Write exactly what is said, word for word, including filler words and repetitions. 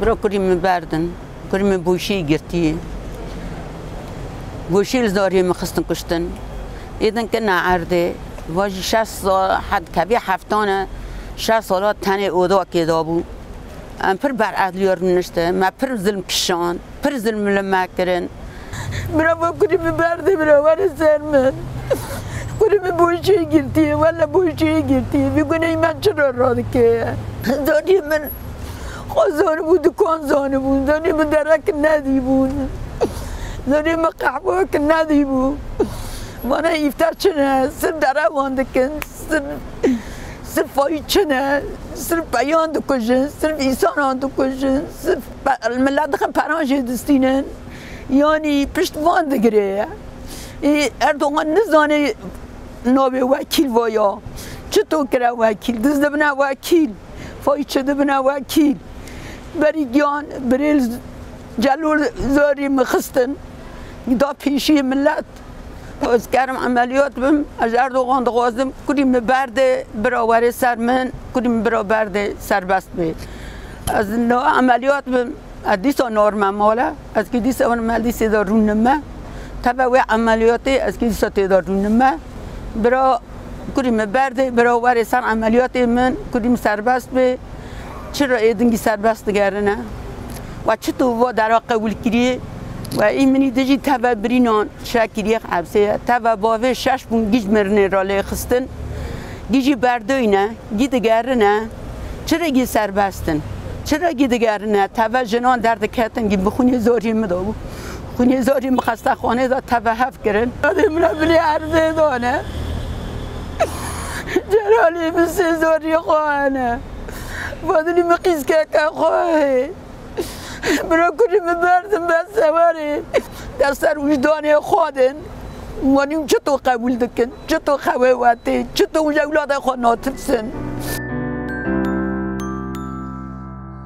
برا كريم بردن كريم بوشي قرتي بوشي الزاري مخستن كشتن إذن كنا عرضه واجي شاس حد كبي حفتانه شاس سالات تنه اودا كده بو ام پر بر عدلیار نشته ما پر ظلم کشان پر ظلم لما کرن برا با كريم برده برا ور سر من كريم بوشي قرتي ولا بوشي قرتي بيقول من چرا رادكه زاني من خزان بود دکان زانه بود زاني من درک ندی بود زاني من قحبه که ندی بود مانا ایفتر چنه سر دره واندکن سر سر فایی چنه سر بیان دکشن سر انسان آن دکشن سر الملت دخل پرانش دستینن یعنی پشت واندگره اردوغان نزانه نابه وکیل وایا چطور کرا وکیل دزده بنا وکیل فایی چده بنا وکیل بری گیان بریل جلول زاری مخستن دا پیشی ملت از کردم عملیات بم از اردوغان دقازم کدیم برده براوری سر من کدیم برا برده سر بست بید از نوع عملیات بم از دیسا نورمه ماله از که دیسا نورمال دیسا دار رونمه تبا عملیاتی از که دیسا تیدار رونمه برا کدیم برده براوری سر عملیات من کدیم سر بست بید چرا ایدنگی سر بست گرنه و چطور و در قبول کریه و این منی دجی تبا برینان شکریه حبسه تبا باوه شش بون گیج مرنه راله خستن گیجی بردوی نه گید گرنه چرا گی سر بستن چرا گید گرنه تبا جنان درد کتن گی بخونی زاری مدابو خونی زاری مخسته خانه دا تبا هف کرن دادم را بلی عرضه دانه جرالی بسی زاری خانه بادلی مقیز که که خواهی برا كريم بردم بس سواري دستر وجداني خودن وانيم چطور قبول دكن چطور خواتي چطور اولاد خود ناترسن